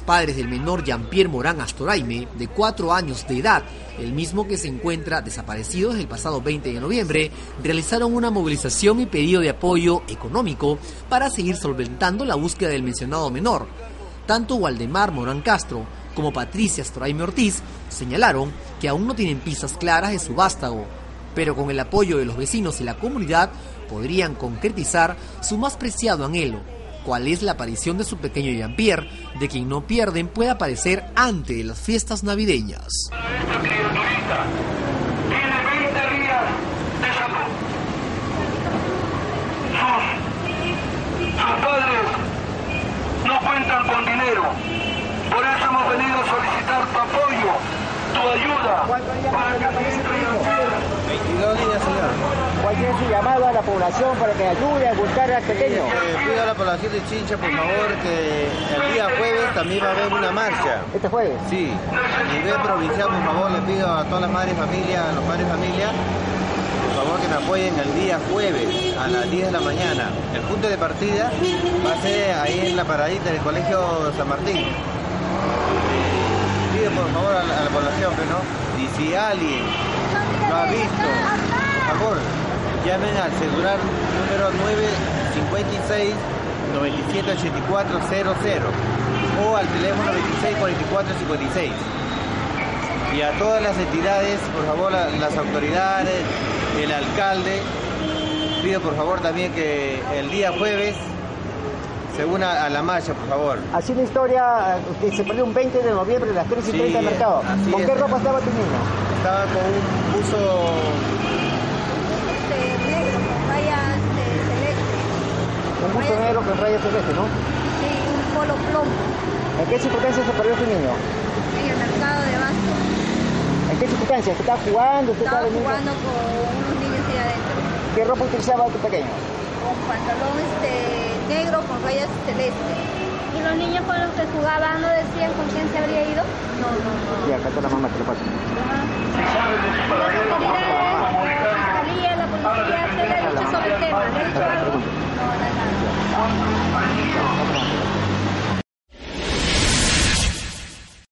padres del menor Jean-Pierre Morán Astoraime, de 4 años de edad, el mismo que se encuentra desaparecido desde el pasado 20 de noviembre, realizaron una movilización y pedido de apoyo económico para seguir solventando la búsqueda del mencionado menor. Tanto Waldemar Morán Castro como Patricia Astoraime Ortiz señalaron que aún no tienen pistas claras de su vástago, pero con el apoyo de los vecinos y la comunidad podrían concretizar su más preciado anhelo, cuál es la aparición de su pequeño Jean-Pierre, de quien no pierden pueda aparecer antes de las fiestas navideñas. Esta criaturita tiene 20 días de salud. Sus padres no cuentan con dinero. Por eso hemos venido a solicitar tu apoyo, tu ayuda, para que Jean-Pierre... 22 días, señor. ¿Cuál es su llamado a la población para que ayude a buscar al pequeño? Pido a la población de Chincha, por favor, que el día jueves también va a haber una marcha. ¿Este jueves? Sí. A nivel provincial, por favor, le pido a todas las madres de familia, a los padres de familia, por favor que me apoyen el día jueves a las 10 de la mañana. El punto de partida va a ser ahí en la paradita del Colegio San Martín. Pido por favor a la población que no, y si alguien lo ha visto, por favor, llamen al celular número 956 978400 o al teléfono 264456. Y a todas las entidades, por favor, las autoridades, el alcalde, pido por favor también que el día jueves se una a la marcha, por favor. Así la historia que se perdió un 20 de noviembre a las 3:30 del mercado. ¿Con qué ropa estaba tu niño? Estaba con un buzo negro, con rayas celestes. Un buzo negro con rayas celestes, ¿no? Sí, un polo plomo. ¿En qué circunstancias se perdió tu niño? En el mercado de Abasto. ¿En qué circunstancias? ¿Estaba jugando? Estaba jugando con unos niños ahí adentro. ¿Qué ropa utilizaba tu pequeño? Con pantalón negro con rayas celestes. ¿Y los niños con los que jugaban no decían con quién se habría ido? No. Ya, acá está la mamá, te lo paso. Las autoridades, la fiscalía, la policía, ¿se le ha dicho sobre el tema? ¿Le ha dicho algo? No, nada.